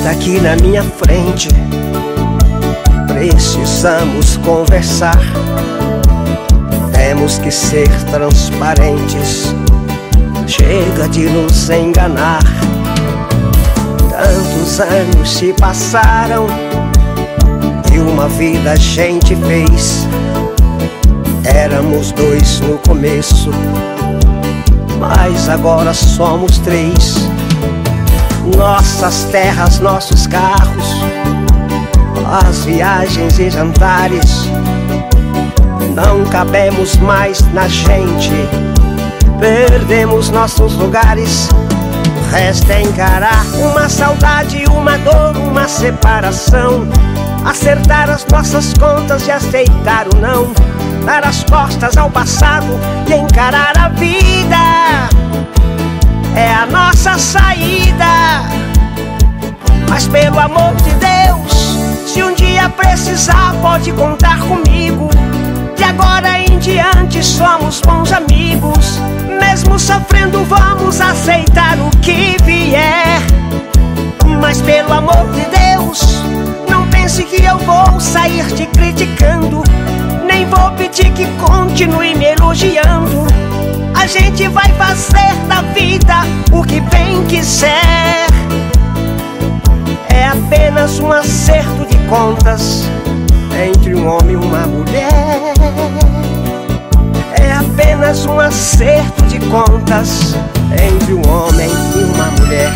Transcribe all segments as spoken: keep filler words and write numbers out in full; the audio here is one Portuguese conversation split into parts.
Senta aqui na minha frente, precisamos conversar. Temos que ser transparentes, chega de nos enganar. Tantos anos se passaram e uma vida a gente fez. Éramos dois no começo, mas agora somos três. Nossas terras, nossos carros, as viagens e jantares, não cabemos mais na gente. Perdemos nossos lugares. Resta encarar uma saudade, uma dor, uma separação. Acertar as nossas contas e aceitar o não. Dar as costas ao passado e encarar a vida. É a nossa saída. Mas pelo amor de Deus, se um dia precisar, pode contar comigo. De agora em diante somos bons amigos. Mesmo sofrendo vamos aceitar o que vier. Mas pelo amor de Deus, não pense que eu vou sair te criticando. Nem vou pedir que continue me elogiando. A gente vai fazer da vida o que bem quiser. É apenas um acerto de contas entre um homem e uma mulher. É apenas um acerto de contas entre um homem e uma mulher.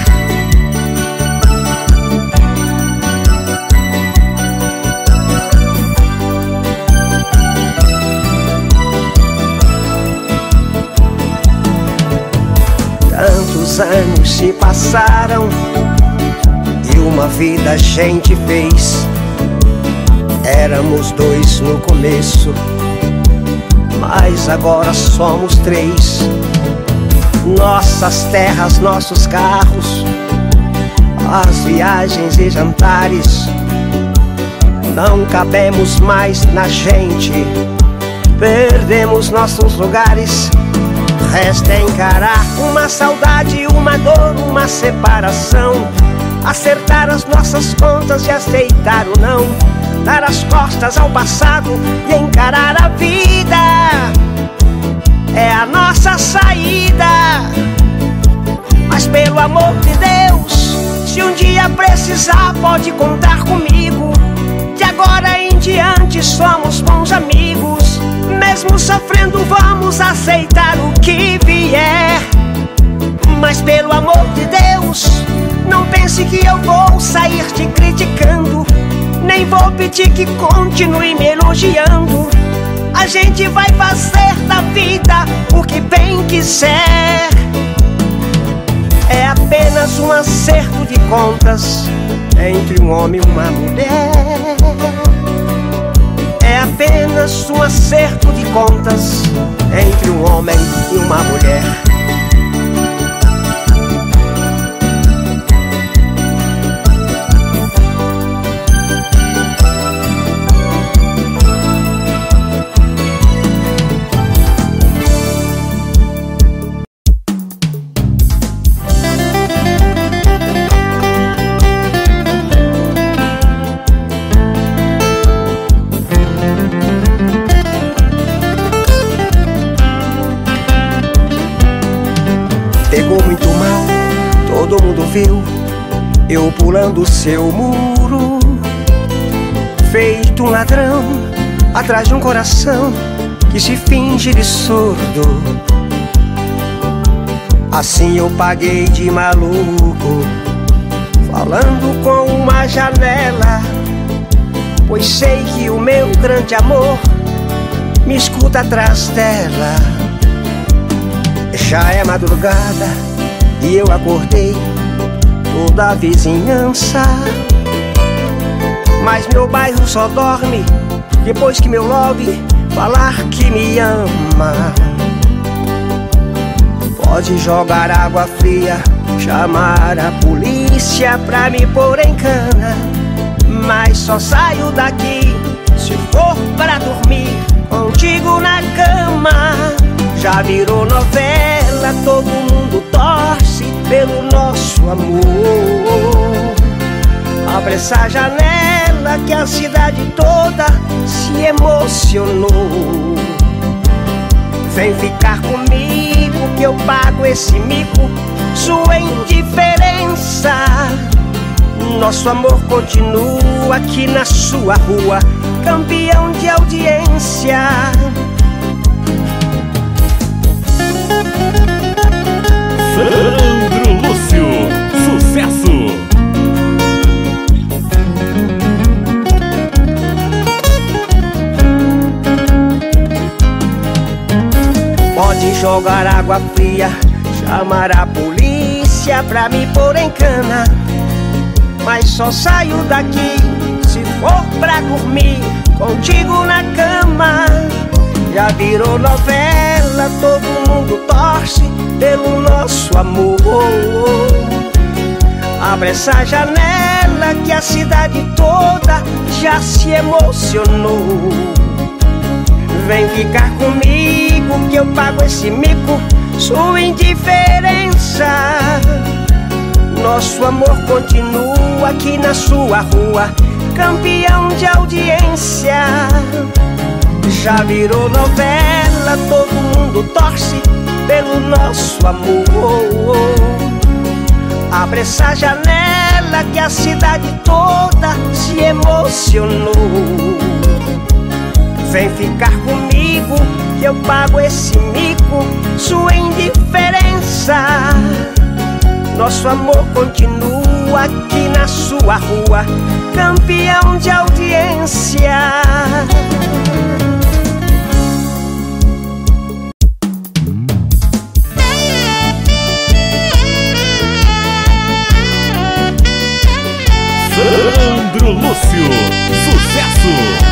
Tantos anos se passaram e uma vida a gente fez. Éramos dois no começo, mas agora somos três. Nossas terras, nossos carros, as viagens e jantares, não cabemos mais na gente. Perdemos nossos lugares. Resta encarar uma saudade, uma dor, uma separação. Acertar as nossas contas e aceitar o não. Dar as costas ao passado e encarar a vida. É a nossa saída. Mas pelo amor de Deus, se um dia precisar, pode contar comigo. De agora em diante somos bons amigos. Mesmo sofrendo vamos aceitar o que vier. Mas pelo amor de Deus, não pense que eu vou sair te criticando. Nem vou pedir que continue me elogiando. A gente vai fazer da vida o que bem quiser. É apenas um acerto de contas entre um homem e uma mulher. É apenas um acerto de contas entre um homem e uma mulher. Pegou muito mal, todo mundo viu eu pulando o seu muro. Feito um ladrão atrás de um coração que se finge de surdo. Assim eu paguei de maluco, falando com uma janela. Pois sei que o meu grande amor me escuta atrás dela. Já é madrugada e eu acordei toda a vizinhança. Mas meu bairro só dorme depois que meu love falar que me ama. Pode jogar água fria, chamar a polícia pra me pôr em cana, mas só saio daqui se for pra dormir contigo na cama. Já virou novela, todo mundo torce pelo nosso amor. Abre essa janela que a cidade toda se emocionou. Vem ficar comigo que eu pago esse mico, sua indiferença. Nosso amor continua aqui na sua rua, campeão de audiência. Sandro Lúcio, sucesso! Pode jogar água fria, chamar a polícia pra me pôr em cana, mas só saio daqui se for pra dormir contigo na cama. Já virou novela, todo mundo torce pelo nosso amor. Abre essa janela que a cidade toda já se emocionou. Vem ficar comigo que eu pago esse mico, sua indiferença. Nosso amor continua aqui na sua rua, campeão de audiência. Já virou novela, todo mundo torce pelo nosso amor. Abre essa janela que a cidade toda se emocionou. Vem ficar comigo que eu pago esse mico, sua indiferença. Nosso amor continua aqui na sua rua, campeão de audiência. Sandro Lúcio, sucesso!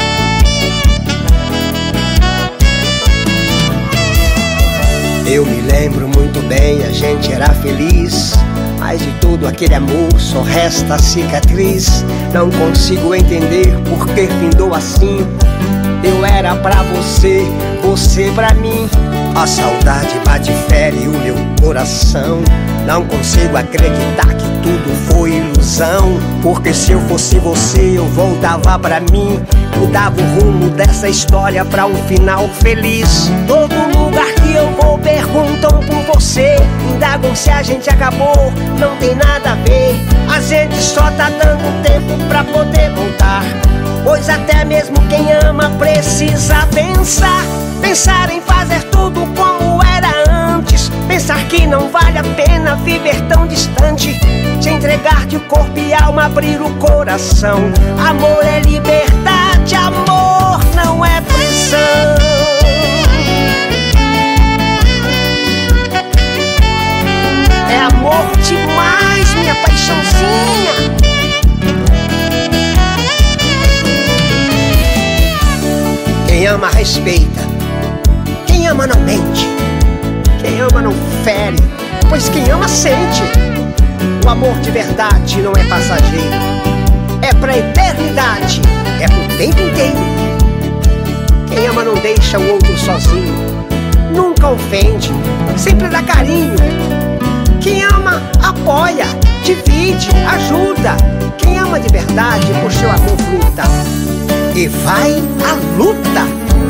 Eu me lembro muito bem, a gente era feliz, mas de todo aquele amor só resta cicatriz. Não consigo entender por que findou assim. Eu era pra você, você pra mim. A saudade bate fere o meu coração. Não consigo acreditar que tudo foi ilusão, porque se eu fosse você eu voltava pra mim, mudava o rumo dessa história pra um final feliz. Todo lugar que eu vou perguntam por você, indagam se a gente acabou, não tem nada a ver. A gente só tá dando tempo pra poder voltar, pois até mesmo quem ama precisa pensar. Pensar em fazer tudo como era antes, pensar que não vale a pena viver tão distante, te entregar de corpo e alma, abrir o coração. Amor é liberdade, amor não é prisão. É amor demais, minha paixãozinha. Quem ama respeita, quem ama não mente, quem ama não fere, pois quem ama sente. O amor de verdade não é passageiro, é pra eternidade, é pro tempo inteiro. Quem ama não deixa o outro sozinho, nunca ofende, sempre dá carinho. Quem ama apoia, divide, ajuda. Quem ama de verdade por seu amor luta e vai à luta.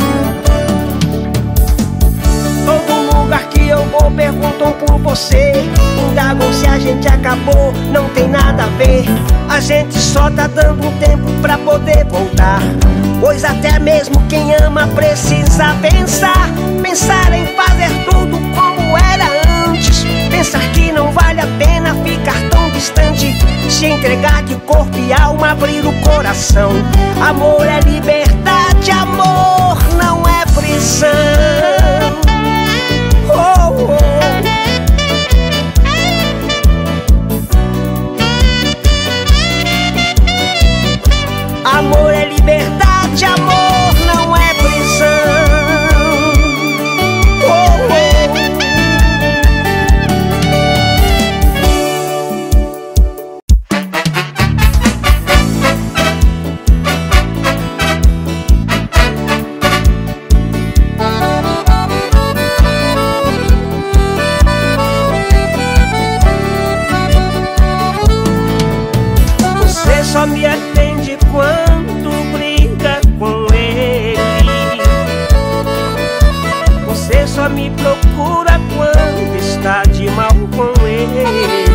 Todo lugar que eu vou perguntam por você, indagam se a gente acabou, não tem nada a ver. A gente só tá dando um tempo pra poder voltar, pois até mesmo quem ama precisa pensar. Pensar em fazer tudo como era antes, pensar que não vale a pena ficar tão distante, se entregar de corpo e alma, abrir o coração. Amor é liberdade, amor não é prisão. Oh, oh. Amor é liberdade, amor não é prisão. Oh, oh. só me atende quando briga com ele. Você só me procura quando está de mal com ele.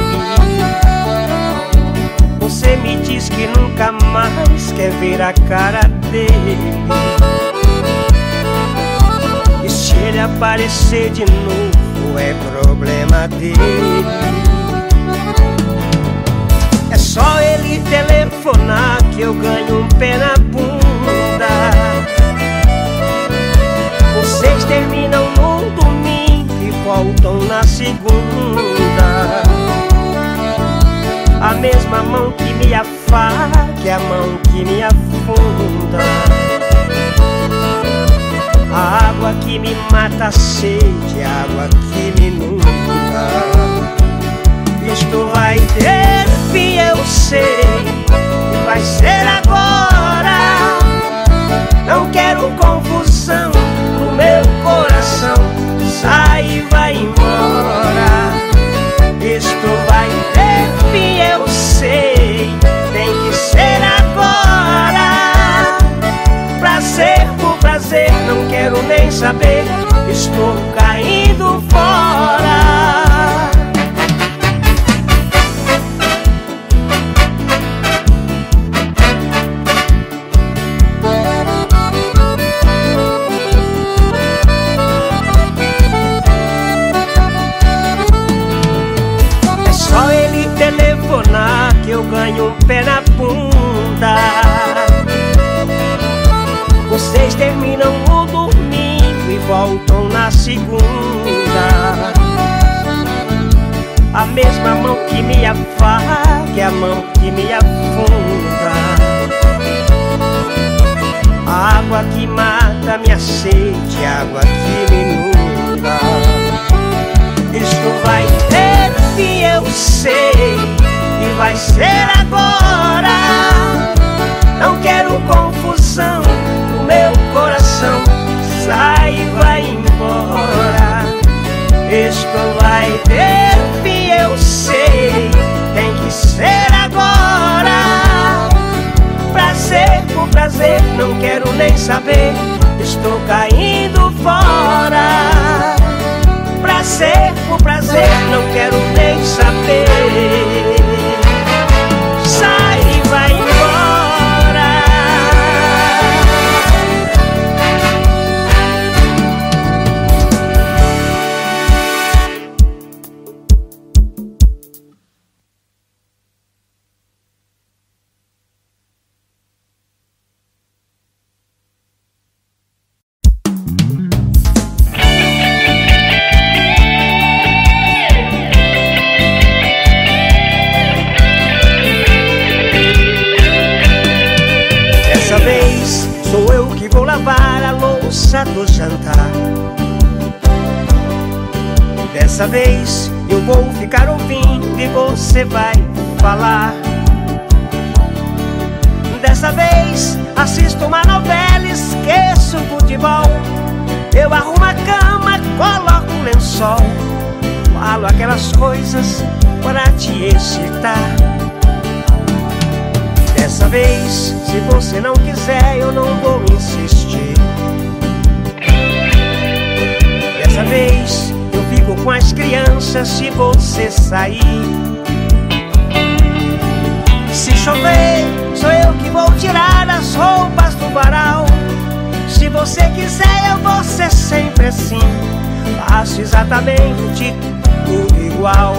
Você me diz que nunca mais quer ver a cara dele. E se ele aparecer de novo é problema dele. É só ele telefonar que eu ganho um pé na bunda. Vocês terminam no domingo e voltam na segunda. A mesma mão que me afaga é a mão que me afunda. A água que me mata a sede, a água que me inunda. Isto vai ter fim, eu sei, e vai ser agora. Não quero confusão no meu coração. Sai e vai embora. Isto vai ter fim, eu sei, tem que ser agora. Prazer por prazer, não quero nem saber. Estou caindo fora. Que eu ganho um pé na bunda. Vocês terminam no domingo e voltam na segunda. A mesma mão que me afaga é a mão que me afunda. A água que mata minha sede, a água que me inunda. Isto vai ter fim, eu sei, e vai ser agora. Não quero confusão no meu coração. Sai e vai embora. Isto vai ter fim, eu sei, tem que ser agora. Prazer por prazer, não quero nem saber. Estou caindo fora. Prazer por prazer, não quero nem saber. Sai e vai embora. Do jantar. Dessa vez eu vou ficar ouvindo e você vai falar. Dessa vez assisto uma novela, esqueço o futebol. Eu arrumo a cama, coloco o lençol. Falo aquelas coisas para te excitar. Dessa vez, se você não quiser, eu não vou insistir. Dessa vez eu fico com as crianças se você sair. Se chover, sou eu que vou tirar as roupas do varal. Se você quiser, eu vou ser sempre assim. Faço exatamente tudo igual.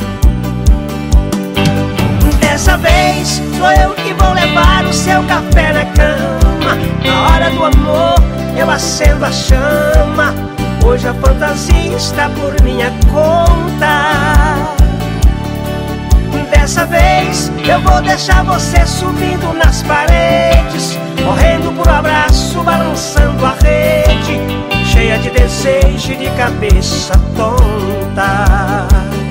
Dessa vez sou eu que vou levar o seu café na cama. Na hora do amor eu acendo a chama. Hoje a fantasia está por minha conta. Dessa vez eu vou deixar você subindo nas paredes, correndo por um abraço, balançando a rede, cheia de desejo e de cabeça tonta.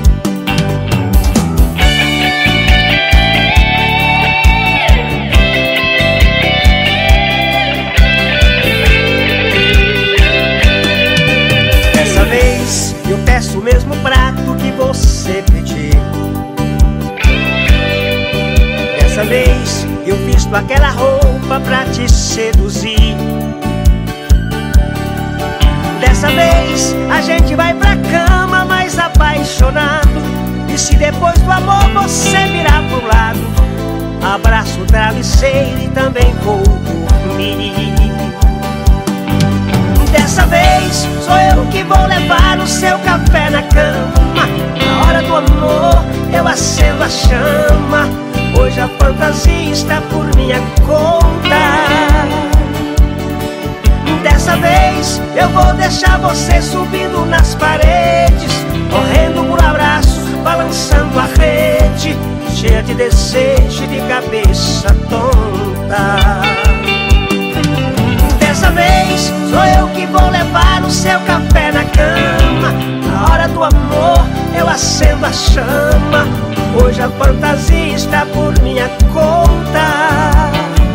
Dessa vez eu peço o mesmo prato que você pediu. Dessa vez visto aquela roupa pra te seduzir. Dessa vez a gente vai pra cama mais apaixonado. E se depois do amor você virar pro lado, abraço o travesseiro e também vou dormir. Dessa vez sou eu que vou levar o seu café na cama. Na hora do amor eu acendo a chama. Hoje a fantasia está por minha conta. Dessa vez eu vou deixar você subindo nas paredes, correndo por abraço, balançando a rede, cheia de desejo e de cabeça tonta. Dessa vez sou eu que vou levar o seu café na cama. Na hora do amor eu acendo a chama. Hoje a fantasia está por minha conta.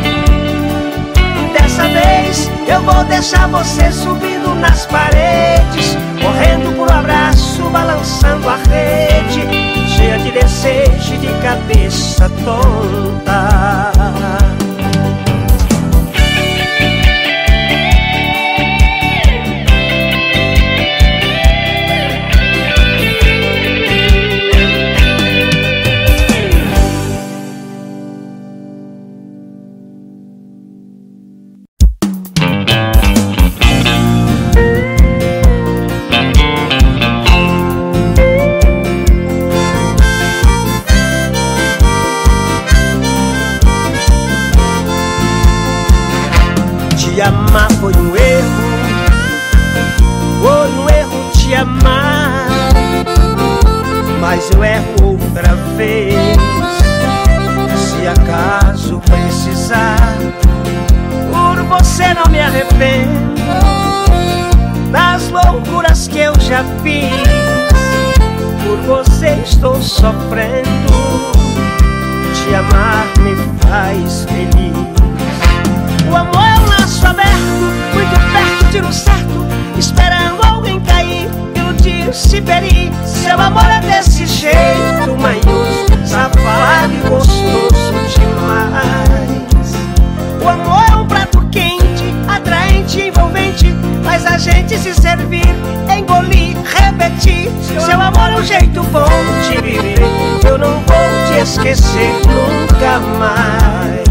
Dessa vez eu vou deixar você subindo nas paredes, correndo por um abraço, balançando a rede, cheia de desejo e de cabeça tonta. Te amar foi um erro, foi um erro te amar, mas eu erro outra vez. Se acaso precisar, por você não me arrependo das loucuras que eu já fiz. Por você estou sofrendo, te amar me faz feliz. O amor é um laço aberto, muito perto, tiro certo, esperando alguém cair, iludir-se, ferir. Seu amor é desse jeito, manhoso, safado e gostoso demais. O amor é um prato quente, atraente, envolvente, faz a gente se servir, engolir, repetir. Seu amor é um jeito bom de viver, eu não vou te esquecer nunca mais.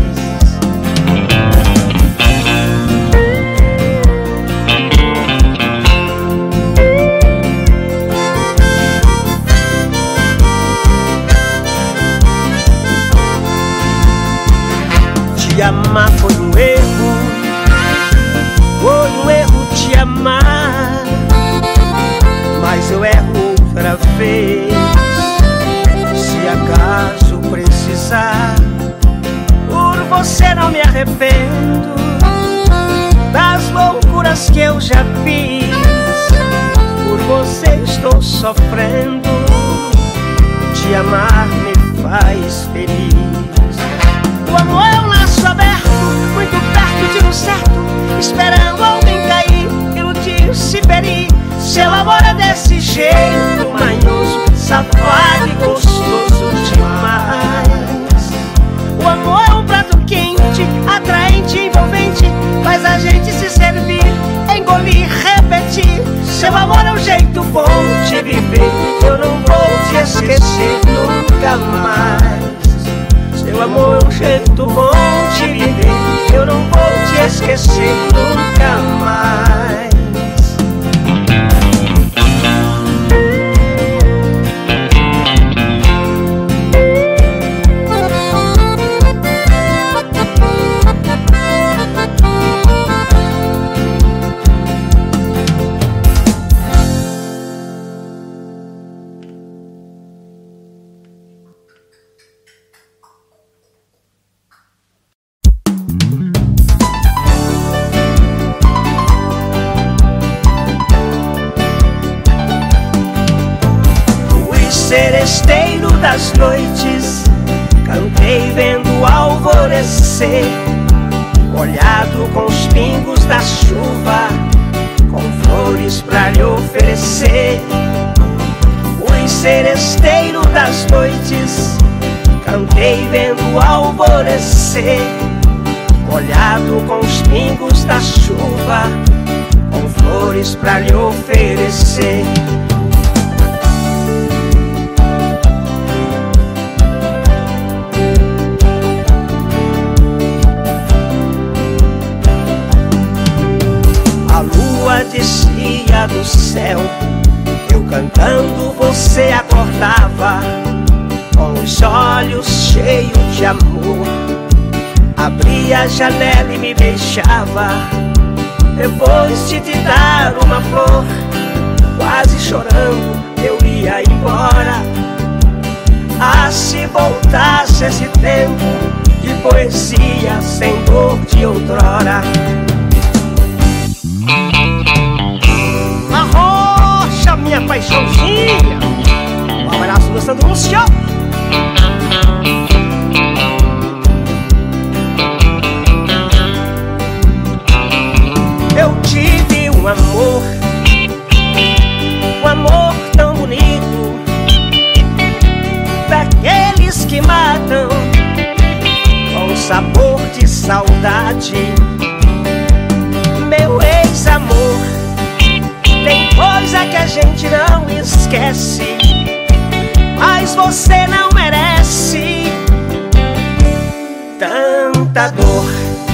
Te amar foi um erro, foi um erro te amar, mas eu erro outra vez. Se acaso precisar, por você não me arrependo das loucuras que eu já fiz. Por você estou sofrendo, te amar me faz feliz. O amor é um laço aberto, muito perto, tiro certo, esperando alguém cair, iludir-se, ferir. Seu amor é desse jeito, manhoso, safado e gostoso demais. O amor é um prato quente, atraente, envolvente, faz a gente se servir, engolir, repetir. Seu amor é um jeito bom de viver, eu não vou te esquecer nunca mais. Seu amor é um jeito bom de viver, eu não vou te esquecer nunca mais. Seresteiro das noites, cantei vendo o alvorecer, molhado com os pingos da chuva, com flores pra lhe oferecer. Fui seresteiro das noites, cantei vendo o alvorecer, molhado com os pingos da chuva, com flores pra lhe oferecer. A lua descia do céu, eu cantando você acordava, com os olhos cheios de amor. Abria a janela e me beijava, depois de te dar uma flor. Quase chorando eu ia embora. Ah, se voltasse esse tempo de poesia sem dor de outrora. Arrocha, minha paixãozinha, um abraço do Sandro Lúcio. Eu tive um amor, um amor tão bonito, daqueles que matam com sabor de saudade. Meu ex-amor, tem coisa que a gente não esquece, mas você não merece tanta dor.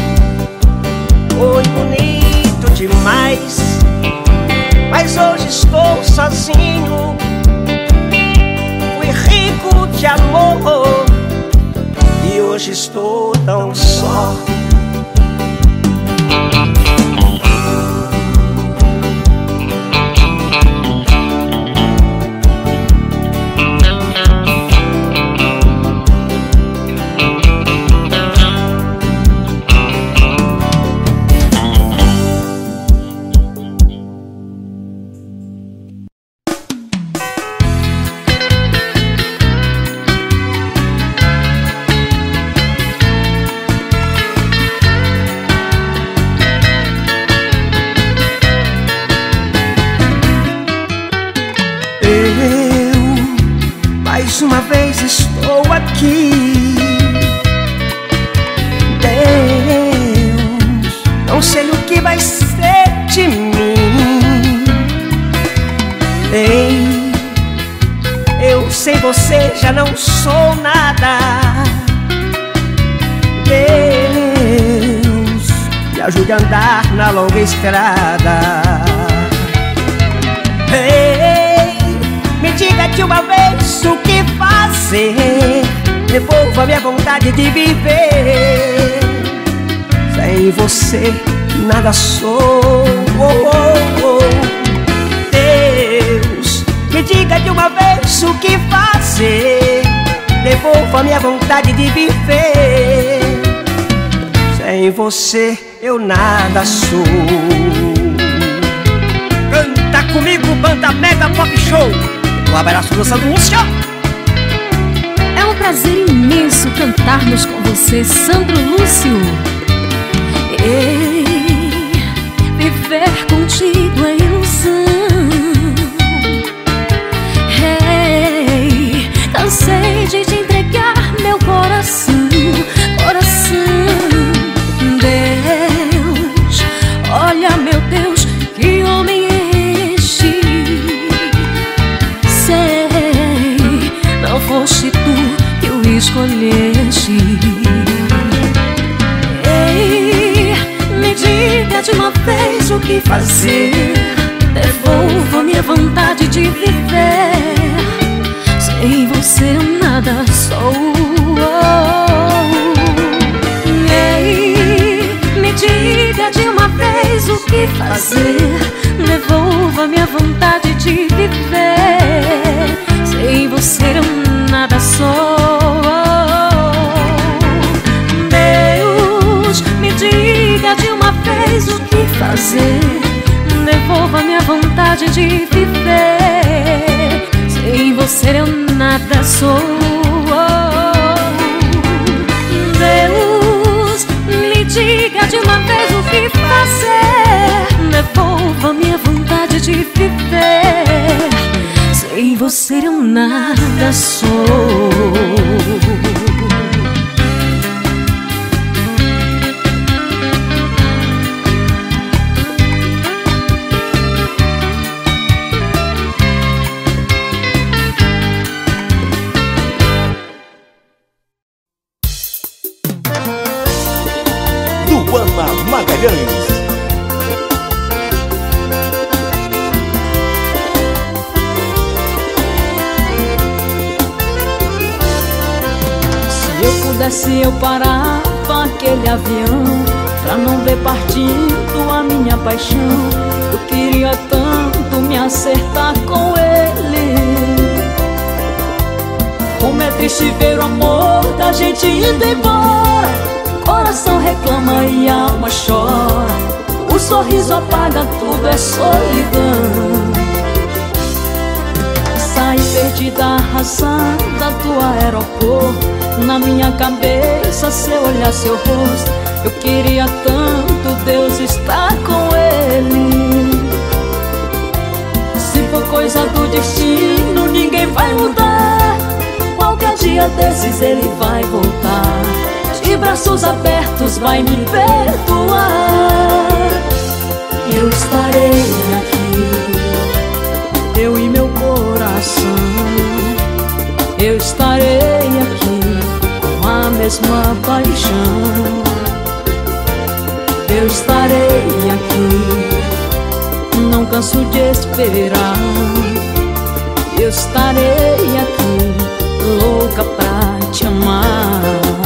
Foi bonito demais, mas hoje estou sozinho. Fui rico de amor e hoje estou tão só. Mais uma vez estou aqui. Deus, não sei o que vai ser de mim. Ei, eu sem você já não sou nada. Deus, me ajude a andar na longa estrada. Ei, me diga de uma vez o que fazer, devolva minha vontade de viver. Sem você nada sou. Oh, oh, oh. Deus, me diga de uma vez o que fazer, devolva minha vontade de viver. Sem você eu nada sou. Canta comigo, banda Mega Pop Show. Um abraço do Sandro Lúcio. É um prazer imenso cantarmos com você, Sandro Lúcio. Ei, viver contigo é ilusão. Ei, cansei de te entregar meu coração, coração. Deus, olha meu Deus, que homem é este? Sei, não foste tu que o escolheste. Ei, me diga de uma vez o que fazer, devolva minha vontade de viver. Sem você eu nada sou. Ei, me diga de uma vez o que fazer, devolva minha vontade de viver. Sem você eu nada sou. Deus, me diga de uma vez o que fazer, devolva minha vontade de viver. Sem você eu nada sou. Deus, me diga de uma vez o que fazer, devolva minha vontade de viver. Sem você eu nada sou. Luana Magalhães. Se eu pudesse eu parava aquele avião pra não ver partindo a minha paixão. Eu queria tanto me acertar com ele. Como é triste ver o amor da gente indo embora. Coração reclama e a alma chora. O sorriso apaga tudo, é solidão. Saí perdida, arrasada do aeroporto. Na minha cabeça, seu olhar, seu rosto. Eu queria tanto Deus estar com ele. Se for coisa do destino, ninguém vai mudar. Qualquer dia desses ele vai voltar. De braços abertos vai me perdoar. Eu estarei aqui, eu e meu coração. Eu estarei aqui com a mesma paixão. Eu estarei aqui, não canso de esperar. Eu estarei aqui, louca pra te amar.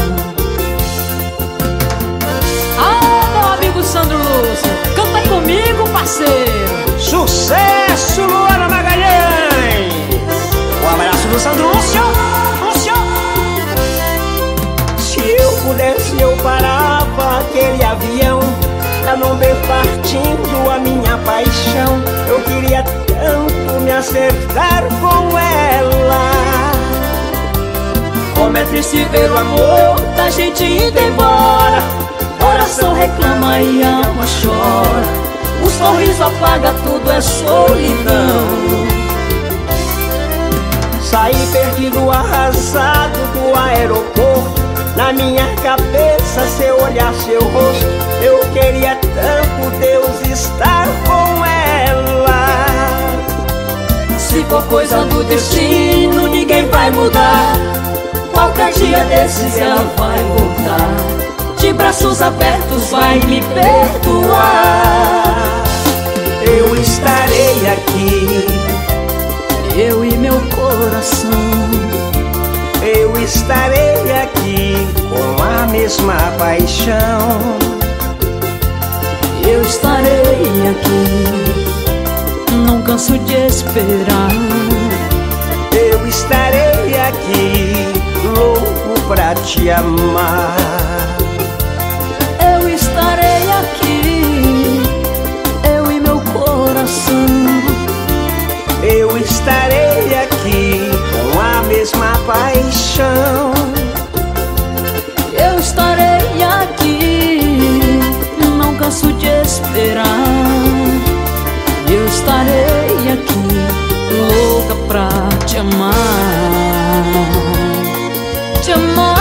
Ah, meu amigo Sandro Lúcio, canta comigo, parceiro. Sucesso, Luana Magalhães! Um abraço do Sandro Lúcio. Lúcio. Se eu pudesse eu parava aquele avião pra não ver partindo a minha paixão. Eu queria tanto me acertar com ela. Como é triste ver o amor da gente indo embora. Coração reclama e a alma chora. O sorriso apaga tudo, é solidão. Saí perdido, arrasado do aeroporto. Na minha cabeça, seu olhar, seu rosto. Eu queria tanto Deus estar com ela. Se for coisa do destino, ninguém vai mudar. Qualquer dia desses ela vai voltar. De braços abertos vai me perdoar. Eu estarei aqui, eu e meu coração. Eu estarei aqui com a mesma paixão. Eu estarei aqui, não canso de esperar. Eu estarei aqui, louco pra te amar. Eu estarei aqui, eu e meu coração. Eu estarei aqui com a mesma paixão. Eu estarei aqui, não canso de esperar. Eu estarei aqui, louca pra te amar. Te amar.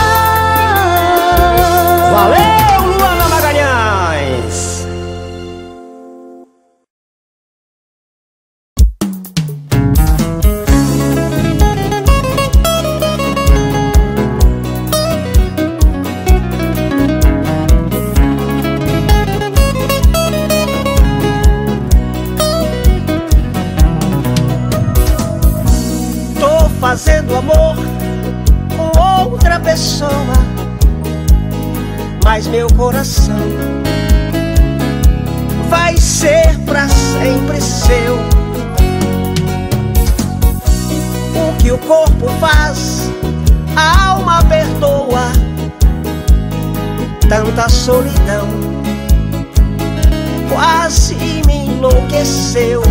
Valeu, Luana Magalhães! Tô fazendo amor com outra pessoa, mas meu coração vai ser pra sempre seu. O que o corpo faz, a alma perdoa. Tanta solidão quase me enlouqueceu.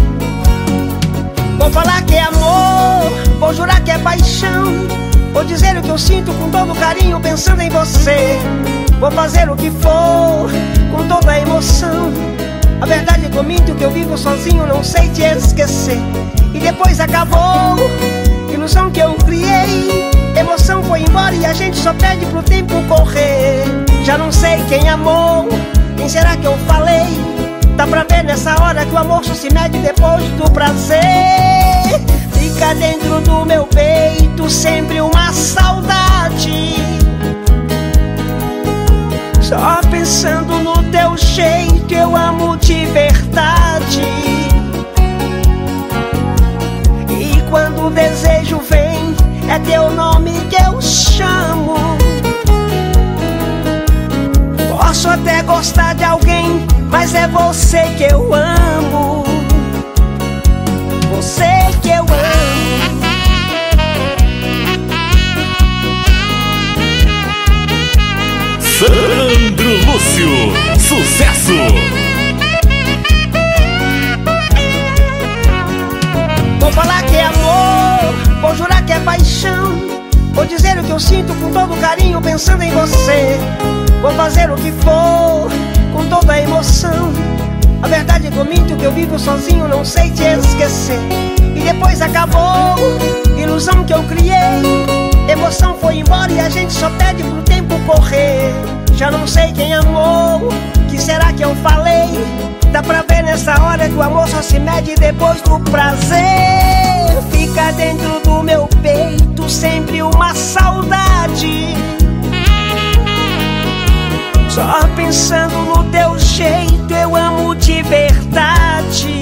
Vou falar que é amor, vou jurar que é paixão. Vou dizer o que eu sinto com todo carinho pensando em você. Vou fazer o que for com toda a emoção. A verdade é que eu minto, que eu vivo sozinho, não sei te esquecer. E depois acabou, ilusão que eu criei. Emoção foi embora e a gente só pede pro tempo correr. Já não sei quem amou, quem será que eu falei. Dá pra ver nessa hora que o amor só se mede depois do prazer. Fica dentro do meu peito sempre uma saudade, só pensando é teu nome que eu chamo. Posso até gostar de alguém, mas é você que eu amo. Você que eu amo. Sandro Lúcio, sucesso! Vou falar que é amor, vou jurar que é paixão, vou dizer o que eu sinto com todo carinho pensando em você. Vou fazer o que for com toda a emoção. A verdade é que eu minto, que eu vivo sozinho, não sei te esquecer. E depois acabou, ilusão que eu criei. Emoção foi embora e a gente só pede pro tempo correr. Já não sei quem amou, que será que eu falei? Dá pra ver nessa hora que o amor só se mede depois do prazer. Fica dentro do meu peito sempre uma saudade, só pensando no teu jeito eu amo de verdade.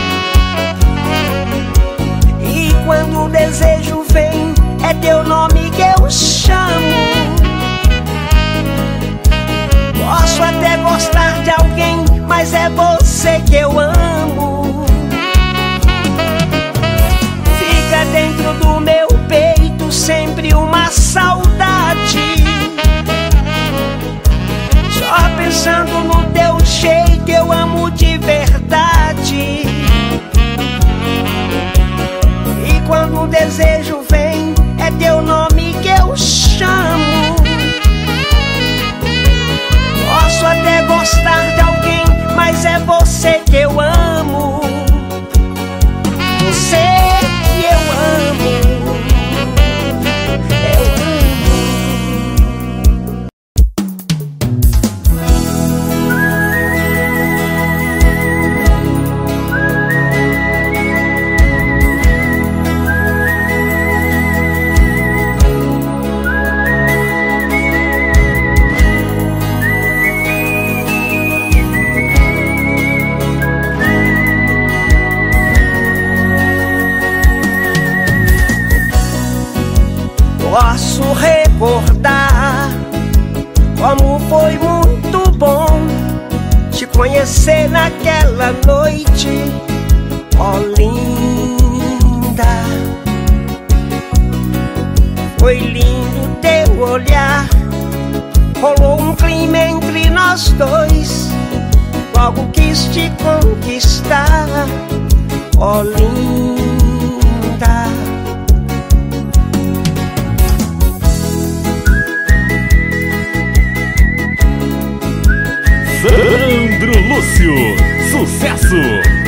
E quando o desejo vem, é teu nome que eu chamo. Posso até gostar de alguém, mas é você que eu amo. Fica dentro do meu peito sempre uma saudade, só pensando no teu jeito eu amo de verdade. E quando o desejo vem, é teu nome que eu chamo. Posso até gostar de alguém, mas é você que eu amo. Você que eu amo. Eu posso recordar como foi muito bom te conhecer naquela noite, ó linda. Foi lindo teu olhar, rolou um clima entre nós dois, logo quis te conquistar, ó linda. Sandro Lúcio, sucesso!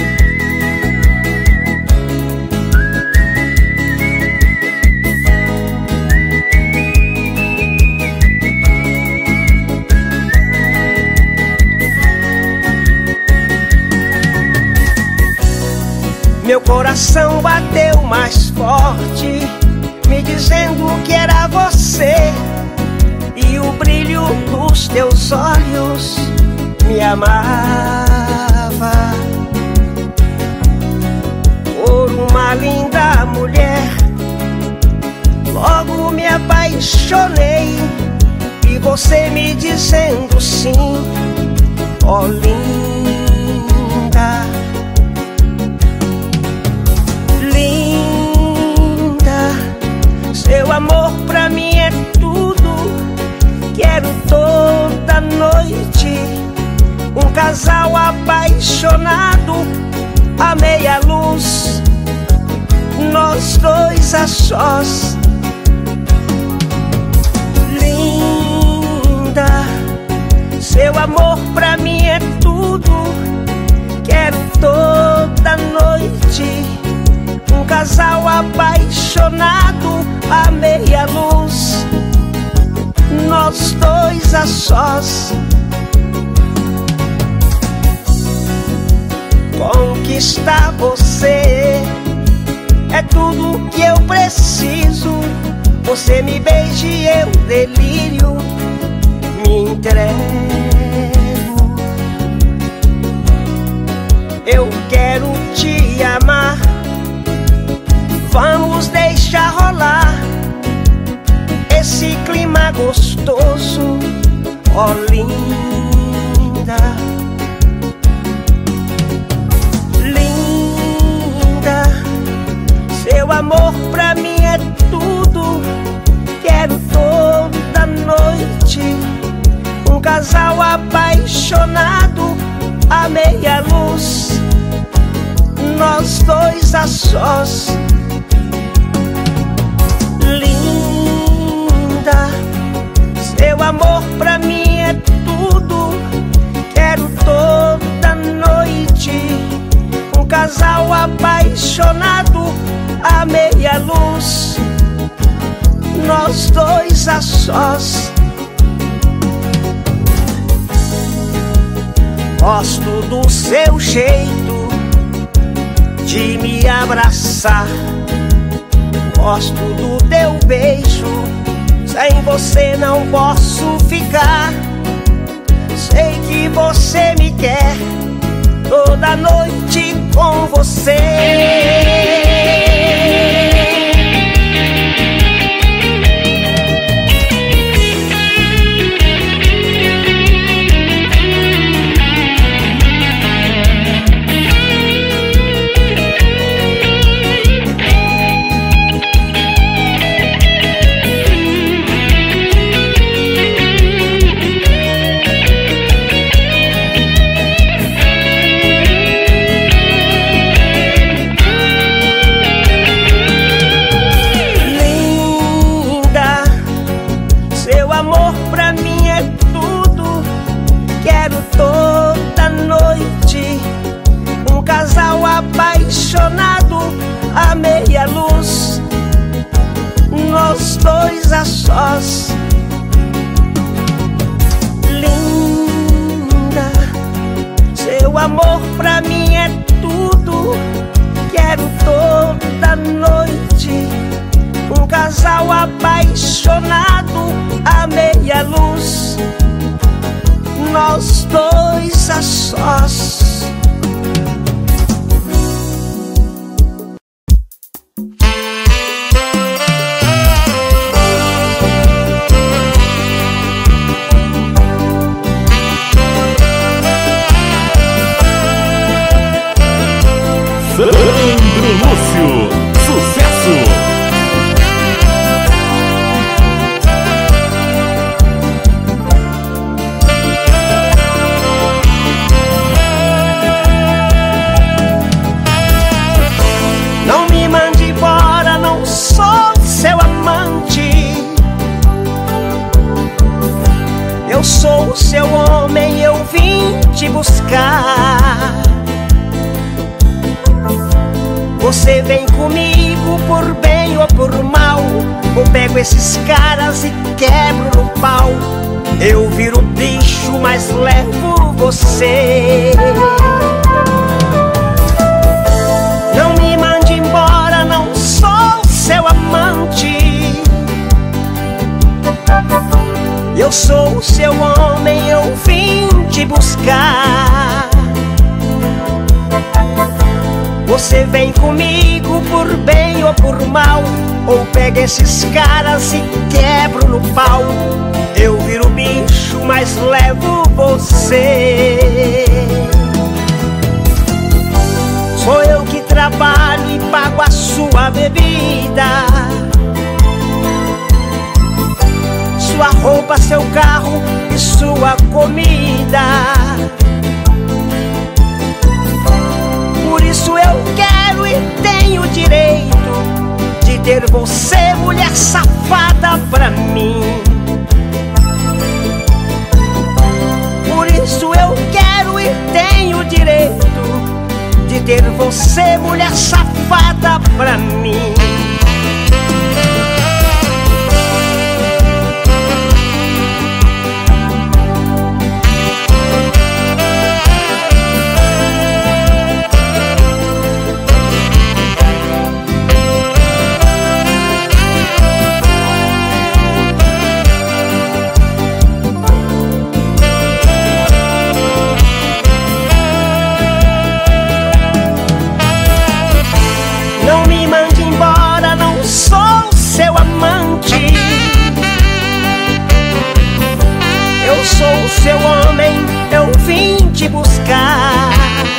Meu coração bateu mais forte, me dizendo que era você. E o brilho dos teus olhos me amava. Por uma linda mulher, logo me apaixonei. E você me dizendo sim, ó linda. Linda, seu amor pra mim é tudo. Quero toda noite um casal apaixonado, à meia luz, nós dois a sós. Linda, seu amor pra mim é tudo. Quero toda noite um casal apaixonado, à meia luz, nós dois a sós. Conquistar você é tudo que eu preciso. Você me beija e eu delírio, me entrego. Eu quero te amar, vamos deixar rolar gostoso, ó linda. Linda, seu amor pra mim é tudo. Quero toda noite um casal apaixonado, à meia luz, nós dois a sós. Linda, seu amor pra mim é tudo. Quero toda noite um casal apaixonado, à meia luz, nós dois a sós. Gosto do seu jeito de me abraçar, gosto do teu beijo, sem você não posso ficar. Sei que você me quer, toda noite com você. Toda noite um casal apaixonado, à meia luz, nós dois a sós. Linda, seu amor pra mim é tudo. Quero toda noite um casal apaixonado, à meia luz, nós dois a sós. Sandro Lúcio, sucesso! Eu sou o seu homem, eu vim te buscar. Você vem comigo por bem ou por mal, ou pego esses caras e quebro no pau. Eu viro bicho, mas levo você. Não me mande embora, não sou seu amante. Eu sou o seu homem, eu vim te buscar. Você vem comigo por bem ou por mal, ou pega esses caras e quebro no pau. Eu viro bicho, mas levo você. Sou eu que trabalho e pago a sua bebida, sua roupa, seu carro e sua comida. Por isso eu quero e tenho direito de ter você, mulher safada, pra mim. Por isso eu quero e tenho direito de ter você, mulher safada, pra mim. Não me mande embora, seu homem, eu vim te buscar.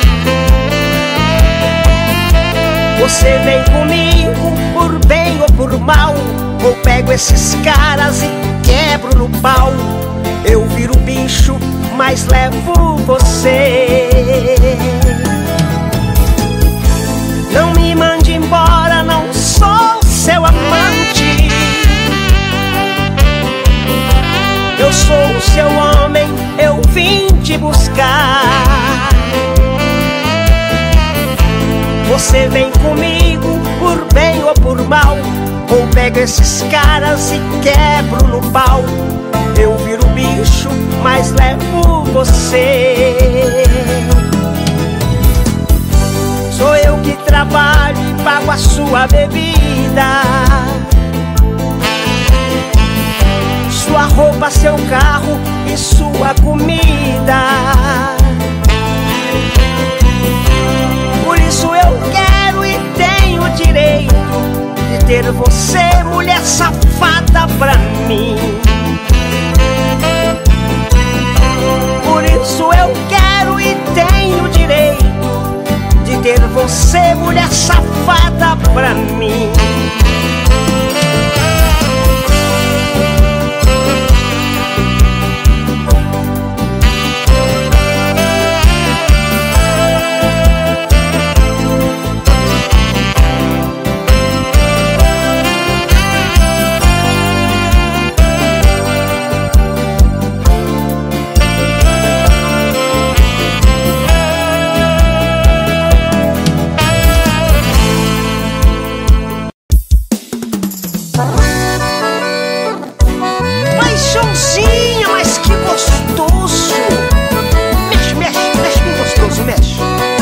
Você vem comigo por bem ou por mal, ou pego esses caras e quebro no pau. Eu viro bicho, mas levo você. Não me mande embora, não sou seu amante. Eu sou o seu homem, eu vim te buscar. Você vem comigo por bem ou por mal, ou pego esses caras e quebro no pau. Eu viro bicho, mas levo você. Sou eu que trabalho e pago a sua bebida, sua roupa, seu carro e sua comida. Por isso eu quero e tenho o direito de ter você, mulher safada, pra mim. Por isso eu quero e tenho o direito de ter você, mulher safada, pra mim. Paixãozinha, mas que gostoso. Mexe, mexe, mexe bem gostoso, mexe.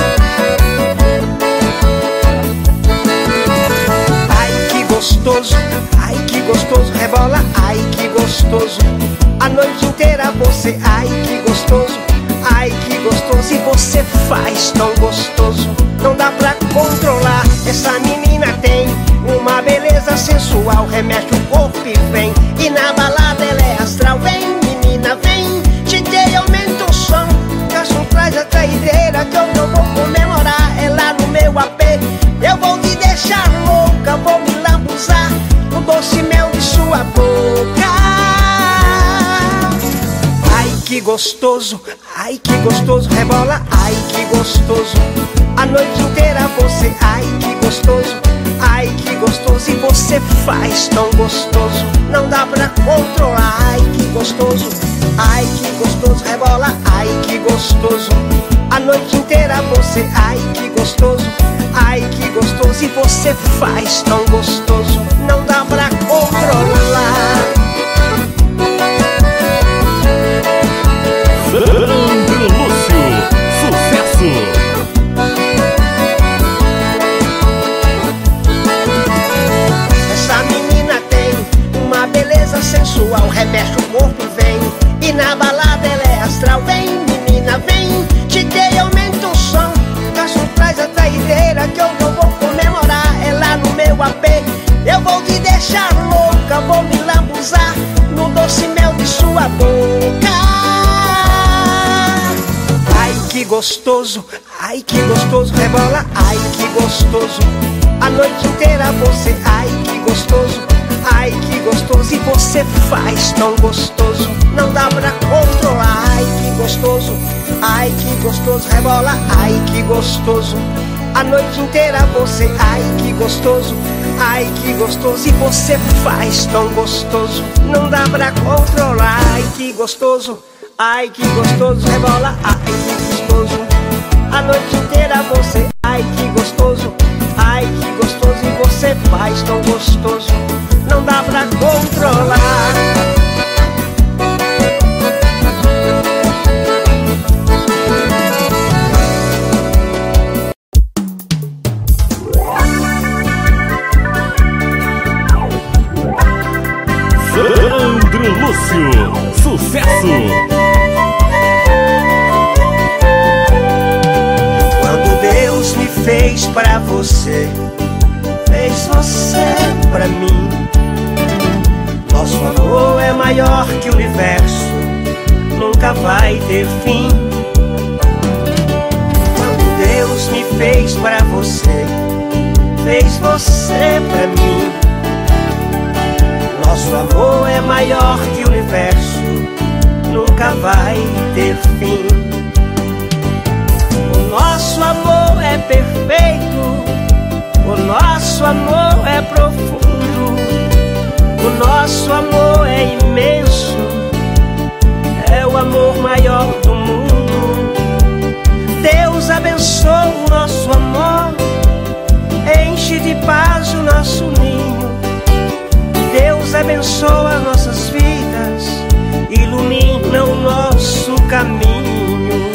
Ai, que gostoso, ai, que gostoso. Rebola, ai, que gostoso. A noite inteira você, ai, que gostoso. Ai, que gostoso. E você faz tão gostoso, não dá pra controlar. Essa menina tem uma beleza sensual, remexe o corpo e vem. E na balada ela é astral. Vem, menina, vem, te dei, aumenta o som. Garçom, traz a traideira que eu não vou comemorar. É lá no meu A P, eu vou te deixar louca. Vou me lambuzar no doce mel de sua boca. Ai, que gostoso, ai, que gostoso. Rebola, ai, que gostoso. A noite inteira você, ai, que gostoso. Ai, que gostoso. E você faz tão gostoso, não dá pra controlar. Ai, que gostoso, ai, que gostoso. Rebola, ai, que gostoso. A noite inteira você, ai, que gostoso. Ai, que gostoso. E você faz tão gostoso, não dá pra controlar. Sandro Lúcio, sucesso! Sensual, remexe o corpo e vem. E na balada ela é astral. Vem, menina, vem, te dei, aumenta o som. Garçom, traz a traideira que eu não vou comemorar. É lá no meu A P, eu vou te deixar louca. Vou me lambuzar no doce mel de sua boca. Ai, que gostoso, ai, que gostoso. Rebola, ai, que gostoso. A noite inteira você, ai, que gostoso. Ai, que gostoso. E você faz tão gostoso, não dá pra controlar. Ai, que gostoso, ai, que gostoso. Rebola, ai, que gostoso. A noite inteira você, ai, que gostoso. Ai, que gostoso. E você faz tão gostoso, não dá pra controlar. Ai, que gostoso, ai, que gostoso. Rebola, ai, que gostoso. A noite inteira você, ai, que gostoso. Ai, que gostoso. E você faz tão gostoso, não dá pra controlar. Sandro Lúcio, sucesso! Quando Deus me fez pra você, fez você pra mim. Nosso amor é maior que o universo, nunca vai ter fim. Quando Deus me fez pra você, fez você pra mim. Nosso amor é maior que o universo, nunca vai ter fim. O nosso amor é perfeito, o nosso amor é profundo, o nosso amor é imenso, é o amor maior do mundo. Deus abençoa o nosso amor, enche de paz o nosso ninho. Deus abençoa as nossas vidas, ilumina o nosso caminho.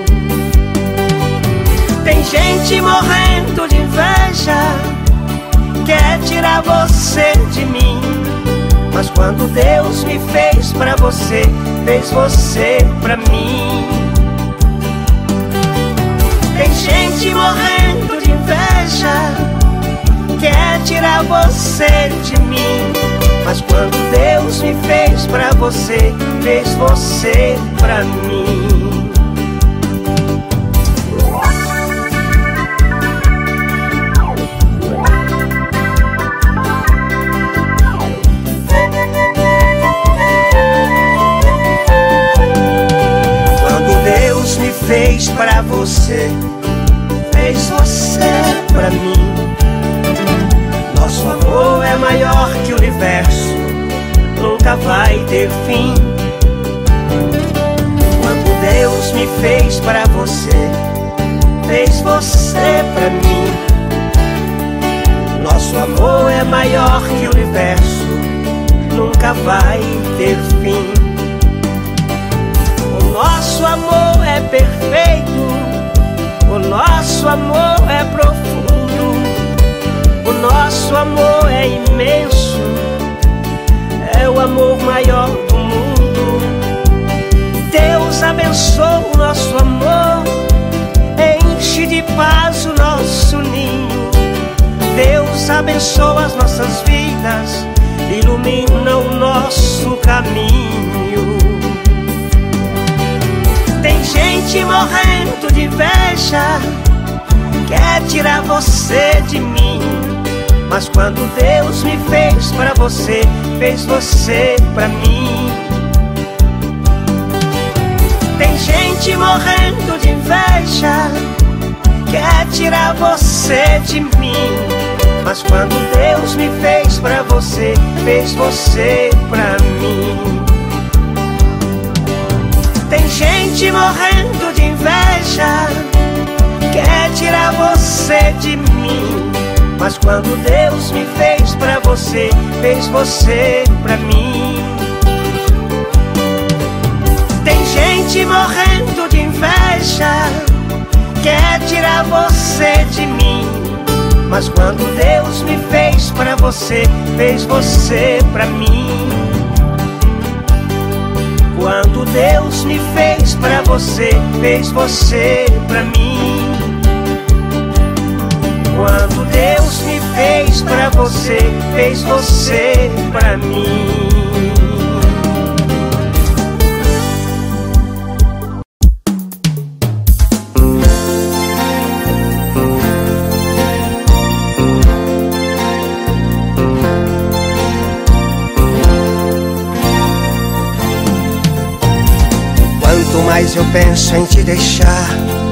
Tem gente morrendo de inveja, quer tirar você de mim. Mas quando Deus me fez pra você, fez você pra mim. Tem gente morrendo de inveja, quer tirar você de mim. Mas quando Deus me fez pra você, fez você pra mim. Quando Deus me fez pra você, fez você pra mim. Nosso amor é maior que o universo, nunca vai ter fim. Quando Deus me fez pra você, fez você pra mim. Nosso amor é maior que o universo, nunca vai ter fim. O nosso amor é perfeito, o nosso amor é profundo, o nosso amor é imenso, é o amor maior do mundo. Deus abençoa o nosso amor, enche de paz o nosso ninho. Deus abençoa as nossas vidas, ilumina o nosso caminho. Tem gente morrendo de inveja, quer tirar você de mim. Mas quando Deus me fez pra você, fez você pra mim. Tem gente morrendo de inveja, quer tirar você de mim. Mas quando Deus me fez pra você, fez você pra mim. Tem gente morrendo de inveja, quer tirar você de mim. Mas quando Deus me fez pra você, fez você pra mim. Tem gente morrendo de inveja, quer tirar você de mim. Mas quando Deus me fez pra você, fez você pra mim. Quando Deus me fez pra você, fez você pra mim. Quando Deus me fez pra você, fez você pra mim. Quanto mais eu penso em te deixar,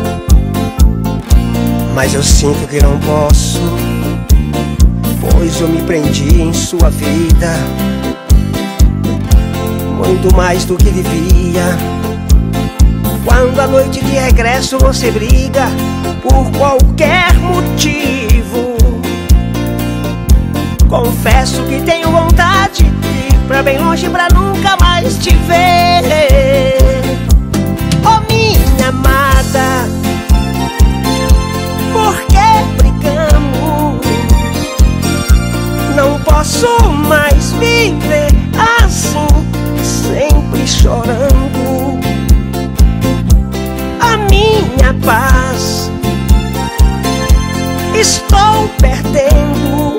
mas eu sinto que não posso, pois eu me prendi em sua vida, muito mais do que devia. Quando à noite de regresso você briga por qualquer motivo, confesso que tenho vontade de ir pra bem longe pra nunca mais te ver. Oh, minha amada, por que brigamos? Não posso mais viver assim, sempre chorando. A minha paz estou perdendo.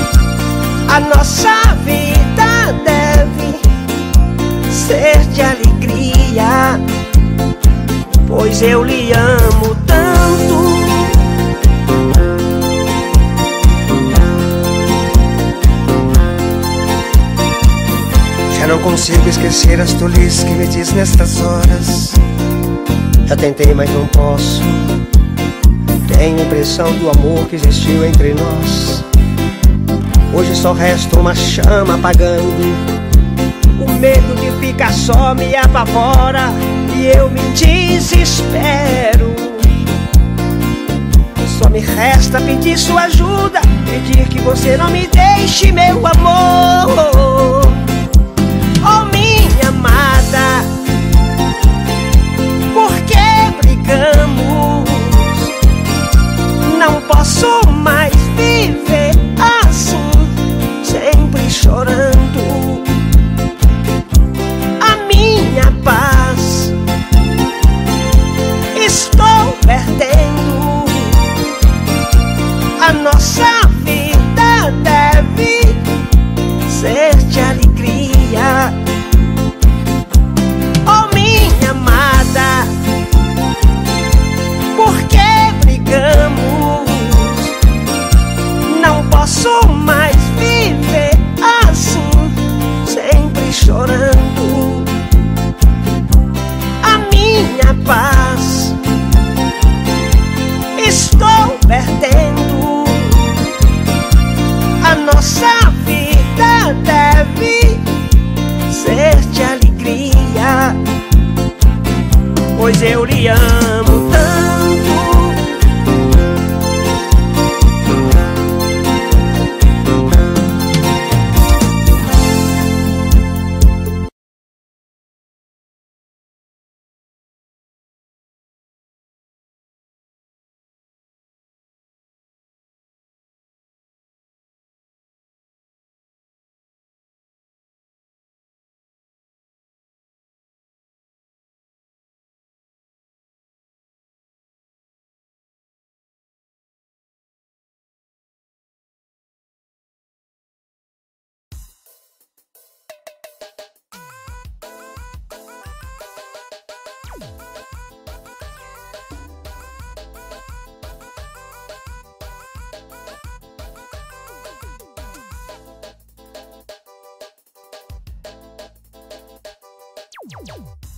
A nossa vida deve ser de alegria. alegria, pois eu lhe amo tanto. Já não consigo esquecer as tolices que me diz nestas horas. Já tentei, mas não posso. Tenho impressão do amor que existiu entre nós. Hoje só resta uma chama apagando. O medo de ficar só me apavora e eu me desespero. Só me resta pedir sua ajuda, pedir que você não me deixe, meu amor. Oh, minha amada, por que brigamos? Não posso mais viver assim, sempre chorando. A minha paz estou perdendo. A nossa vida deve ser de alegria. Oh, minha amada, por que brigamos? Não posso mais viver assim, sempre chorando. A minha paz estou perdendo. A nossa vida deve ser de alegria, pois eu lhe amo tanto. Tchau.